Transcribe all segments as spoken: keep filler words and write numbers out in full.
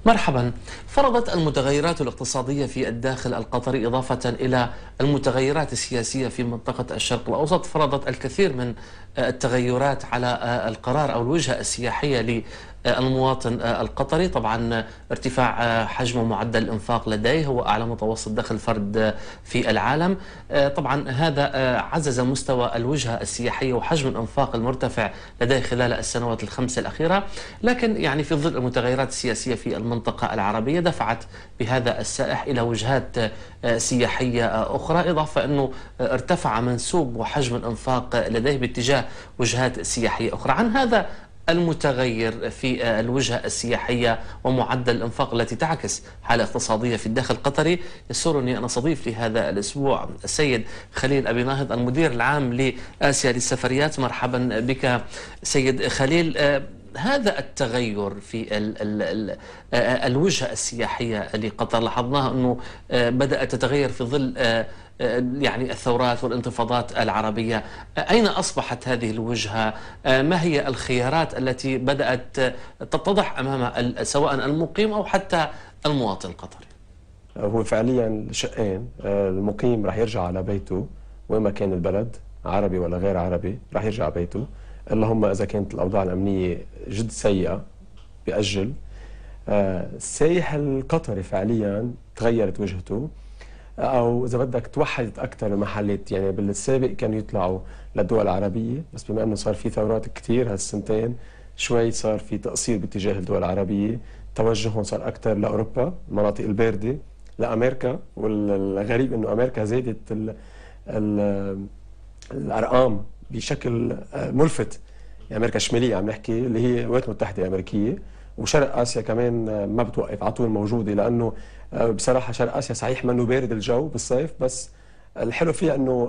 مرحبا. فرضت المتغيرات الاقتصادية في الداخل القطري إضافة إلى المتغيرات السياسية في منطقة الشرق الأوسط، فرضت الكثير من التغيرات على القرار أو الوجهة السياحية للمواطن القطري. طبعا ارتفاع حجم ومعدل الإنفاق لديه هو أعلى متوسط دخل فرد في العالم. طبعا هذا عزز مستوى الوجهة السياحية وحجم الإنفاق المرتفع لديه خلال السنوات الخمس الأخيرة، لكن يعني في ظل المتغيرات السياسية في المنطقة العربية دفعت بهذا السائح إلى وجهات سياحية أخرى، إضافة أنه ارتفع منسوب وحجم الإنفاق لديه باتجاه وجهات سياحية أخرى. عن هذا المتغير في الوجهة السياحية ومعدل الإنفاق التي تعكس حالة اقتصادية في الداخل القطري، يسرني أن أستضيف لهذا الأسبوع السيد خليل أبي ناهض، المدير العام لآسيا للسفريات. مرحبا بك سيد خليل. هذا التغير في ال ال ال الوجهة السياحية لقطر لاحظناها أنه بدأت تتغير في ظل يعني الثورات والانتفاضات العربية. أين أصبحت هذه الوجهة؟ ما هي الخيارات التي بدأت تتضح أمام سواء المقيم أو حتى المواطن القطري؟ هو فعليا شقين. المقيم راح يرجع على بيته وين ما كان البلد، عربي ولا غير عربي، راح يرجع على بيته، اللهم إذا كانت الأوضاع الأمنية جد سيئة بيأجل. السائح القطري فعليا تغيرت وجهته، أو إذا بدك توحدت أكثر المحلات. يعني بالسابق كانوا يطلعوا للدول العربية، بس بما أنه صار في ثورات كثير هالسنتين شوي صار في تقصير باتجاه الدول العربية، توجههم صار أكثر لأوروبا، المناطق الباردة، لأمريكا. والغريب أنه أمريكا زادت ال ال الأرقام بشكل ملفت. يعني امريكا الشماليه عم نحكي اللي هي الولايات المتحده الامريكيه، وشرق اسيا كمان ما بتوقف على طول موجوده، لانه بصراحه شرق اسيا صحيح منه بارد الجو بالصيف، بس الحلو فيها انه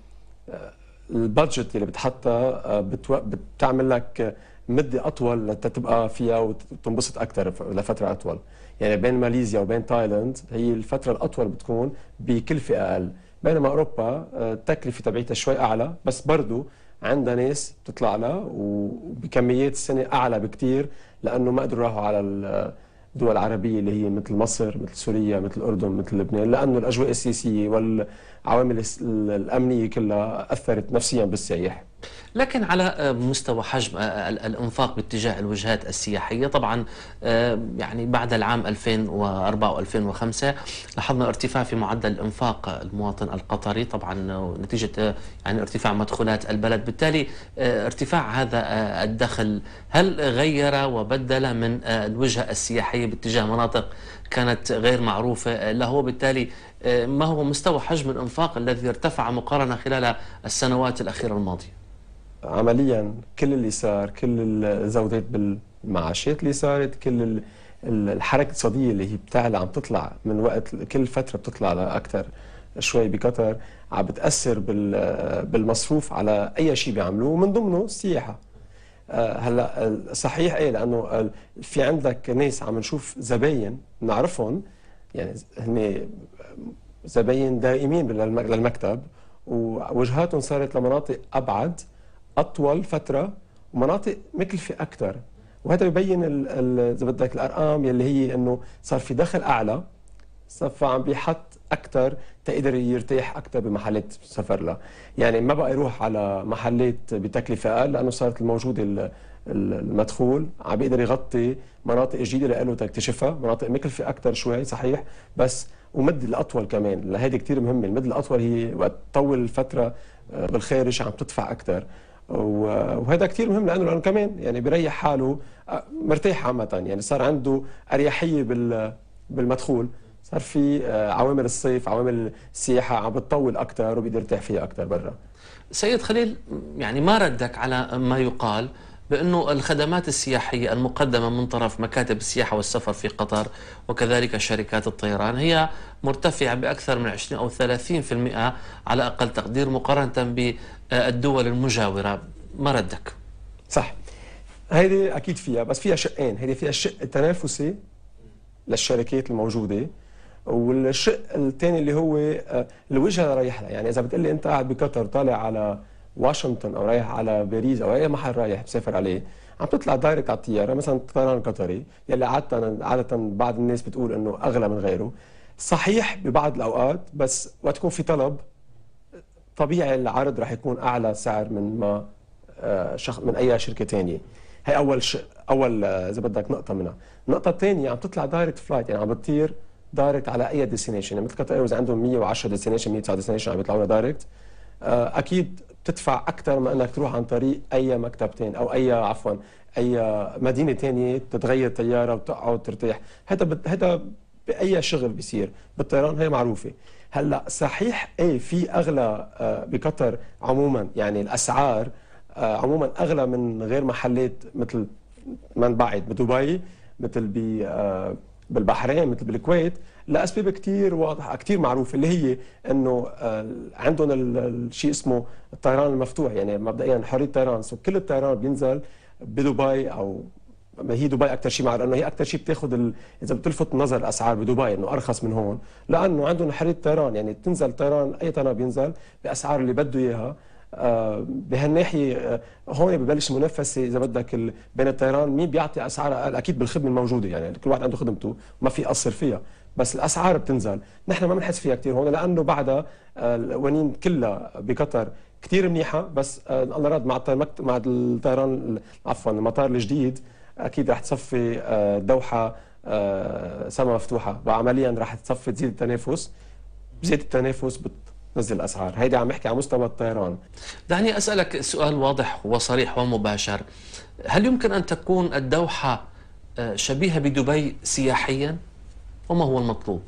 البادجت اللي بتحطها بتعمل لك مده اطول لتبقى فيها وتنبسط اكثر لفتره اطول. يعني بين ماليزيا وبين تايلاند هي الفتره الاطول بتكون بكلفه اقل، بينما اوروبا التكلفه تبعيتها شوي اعلى، بس برضه عندها ناس بتطلع لها وبكميات السنه اعلى بكثير، لانه ما قدروا يروحوا على الدول العربيه اللي هي مثل مصر، مثل سوريا، مثل الاردن، مثل لبنان، لانه الاجواء السياسيه والعوامل الامنيه كلها اثرت نفسيا بالسياح. لكن على مستوى حجم الانفاق باتجاه الوجهات السياحيه، طبعا يعني بعد العام ألفين وأربعة وألفين وخمسة لاحظنا ارتفاع في معدل الانفاق المواطن القطري، طبعا نتيجه يعني ارتفاع مدخولات البلد، بالتالي ارتفاع هذا الدخل هل غير وبدل من الوجهه السياحيه باتجاه مناطق كانت غير معروفه له؟ وبالتالي ما هو مستوى حجم الانفاق الذي ارتفع مقارنه خلال السنوات الاخيره الماضيه؟ عمليا كل اللي صار، كل الزودات بالمعاشات اللي صارت، كل الحركه الاقتصاديه اللي هي بتعلى عم تطلع من وقت، كل فتره بتطلع لاكثر شوي بقطر، عم بتاثر بالمصروف على اي شيء بيعملوه، من ضمنه السياحه. هلا صحيح ايه، لانه في عندك ناس عم نشوف زباين نعرفهم، يعني هن زباين دائمين للمكتب، ووجهاتهم صارت لمناطق ابعد اطول فتره ومناطق مكلفه اكثر، وهذا ببين اذا بدك الارقام يلي هي انه صار في دخل اعلى، صفى عم بيحط اكثر تقدر يرتاح اكثر بمحلات سفر له. يعني ما بقى يروح على محلات بتكلفه اقل، لانه صارت الموجوده المدخول عم بيقدر يغطي مناطق جديده له تكتشفها، مناطق مكلفه اكثر شوي صحيح، بس ومد الاطول كمان، هذه كثير مهمه. المد الاطول هي وقت تطول الفتره بالخارج عم تدفع اكثر، وهذا كثير مهم، لانه لانه كمان يعني بيريح حاله مرتاح عامه، يعني صار عنده اريحيه بالمدخول، صار في عوامل الصيف، عوامل السياحه عم بتطول اكثر وبيقدر يرتاح فيها اكثر برا. سيد خليل، يعني ما ردك على ما يقال بأنه الخدمات السياحية المقدمة من طرف مكاتب السياحة والسفر في قطر وكذلك شركات الطيران هي مرتفعة بأكثر من عشرين أو ثلاثين بالمئة على أقل تقدير مقارنة بالدول المجاورة، ما ردك؟ صح، هيدي أكيد فيها، بس فيها شقين. هيدي فيها الشق التنافسي للشركات الموجودة، والشق الثاني اللي هو الوجهة اللي رايح لها. يعني إذا بتقول لي أنت قاعد بقطر طالع على واشنطن او رايح على باريس او اي محل رايح بسافر عليه، عم تطلع دايركت على الطياره، مثلا الطيران القطري يلي عاده عاده بعض الناس بتقول انه اغلى من غيره. صحيح ببعض الاوقات، بس وقت يكون في طلب طبيعي العرض رح يكون اعلى سعر من ما شخ من اي شركه ثانيه. هي اول ش... اول اذا بدك نقطه منها. النقطه الثانيه عم تطلع دايركت فلايت، يعني عم بتطير دايركت على اي ديستنيشن، يعني مثل قطر ايرويز عندهم مئة وعشرة ديستنيشن، مئة وتسعة ديستنيشن عم بيطلعوا لنا دايركت. اكيد بتدفع اكثر ما انك تروح عن طريق اي مكتبتين او اي عفوا اي مدينه ثانيه تتغير طياره وتقعد ترتاح. هذا بت... هذا باي شغل بيصير بالطيران، هي معروفه. هلا صحيح ايه في اغلى بقطر عموما، يعني الاسعار عموما اغلى من غير محلات مثل ما بعد بدبي، مثل بالبحرين، مثل بالكويت، لاسباب كثير واضحه كثير معروفه، اللي هي انه عندهم الشيء اسمه الطيران المفتوح، يعني مبدئيا حريه الطيران، سو كل الطيران بينزل بدبي، او ما هي دبي اكثر شيء، مع انه هي اكثر شيء بتاخذ ال... اذا بتلفت نظر الاسعار بدبي انه ارخص من هون، لانه عندهم حريه الطيران، يعني تنزل طيران اي طيران بينزل باسعار اللي بده اياها. آه بهالناحيه آه هون ببلش منافسه اذا بدك ال... بين الطيران، مين بيعطي اسعار اقل، اكيد بالخدمه الموجوده، يعني كل واحد عنده خدمته ما في قصر فيها، بس الاسعار بتنزل. نحن ما بنحس فيها كثير هون، لانه بعدها آه القوانين كلها بقطر كثير منيحه، بس آه الله راد مع الطيران مع الطيران عفوا المطار الجديد اكيد رح تصفي آه دوحه آه سما مفتوحه، وعمليا رح تصفي تزيد التنافس، بزيد التنافس بت نزل الاسعار. هيدي عم نحكي على مستوى الطيران. دعني اسالك سؤال واضح وصريح ومباشر، هل يمكن ان تكون الدوحه شبيهه بدبي سياحيا؟ وما هو المطلوب؟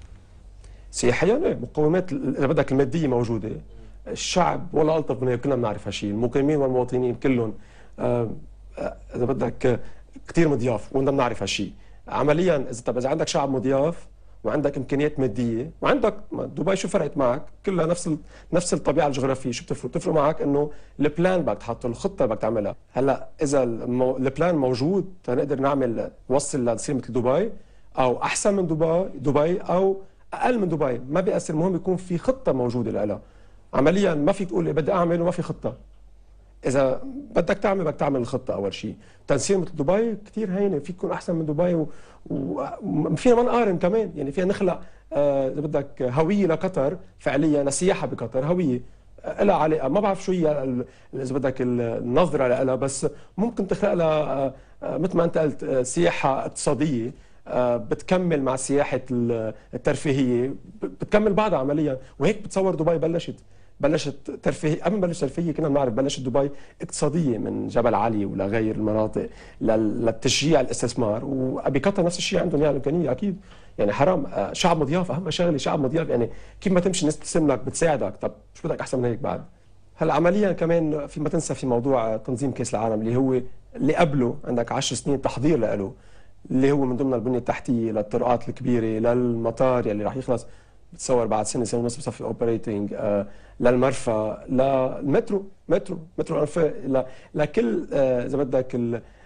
سياحيا ايه، مقومات اذا بدك الماديه موجوده، الشعب ولا الطف من هيك، كلنا بنعرف هالشيء، المقيمين والمواطنين كلهم آه اذا بدك كثير مضياف، وكلنا بنعرف هالشيء. عمليا اذا طب اذا عندك شعب مضياف وعندك امكانيات ماديه، وعندك دبي شو فرقت معك؟ كلها نفس ال... نفس الطبيعه الجغرافيه، شو بتفرق؟ بتفرق معك انه البلان بدك تحط، الخطه بدك تعملها. هلا اذا المو... البلان موجود تنقدر نعمل نوصل لنصير مثل دبي، او احسن من دبي دبي او اقل من دبي، ما بيأثر، المهم يكون في خطه موجوده لها. عمليا ما فيك تقول بدي اعمل وما في خطه. اذا بدك تعمل بدك تعمل الخطه اول شيء. تنسيق مثل دبي كثير هينه، فيك تكون احسن من دبي، وفينا ما نقارن كمان، يعني فينا نخلق اذا آه بدك هويه لقطر فعليا، السياحه بقطر هويه لها علاقه، ما بعرف شو هي اذا بدك النظره لها، بس ممكن تخلق لها آه مثل ما انت قلت آه سياحه اقتصاديه آه بتكمل مع سياحه الترفيهيه، بتكمل بعضها عمليا. وهيك بتصور دبي بلشت بلشت ترفيهيه، قبل ما بلشت ترفيهيه كنا بنعرف بلشت دبي اقتصاديه من جبل علي ولغير المناطق للتشجيع الاستثمار، وبقطر نفس الشيء عندهم يعني الامكانيه اكيد. يعني حرام شعب مضياف، اهم شغله شعب مضياف، يعني كيف ما تمشي الناس تبتسم لك بتساعدك، طب شو بدك احسن من هيك بعد؟ هلا عمليا كمان في ما تنسى في موضوع تنظيم كاس العالم اللي هو اللي قبله عندك عشر سنين تحضير له، اللي هو من ضمن البنيه التحتيه للطرقات الكبيره، للمطار يلي راح يخلص بتصور بعد سنه سنه ونص بصفي اوبريتنج، آه للمرفأ، للمترو مترو مترو انفاق، لكل آه اذا بدك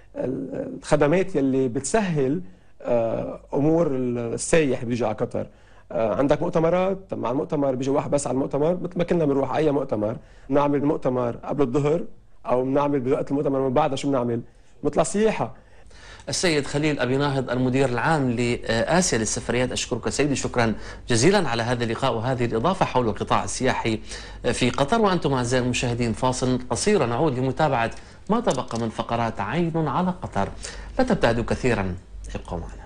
الخدمات يلي بتسهل آه امور السايح اللي بيجي على قطر. آه عندك مؤتمرات، مع المؤتمر بيجي واحد بس على المؤتمر، مثل ما كنا بنروح اي مؤتمر، بنعمل مؤتمر قبل الظهر او بنعمل بوقت المؤتمر من بعدها شو بنعمل؟ بنطلع سياحه. السيد خليل أبي ناهض المدير العام لآسيا للسفريات، أشكرك سيدي شكرا جزيلا على هذا اللقاء وهذه الإضافة حول القطاع السياحي في قطر. وأنتم أعزائي المشاهدين فاصل قصير نعود لمتابعة ما تبقى من فقرات عين على قطر، لا تبتعدوا كثيرا، ابقوا معنا.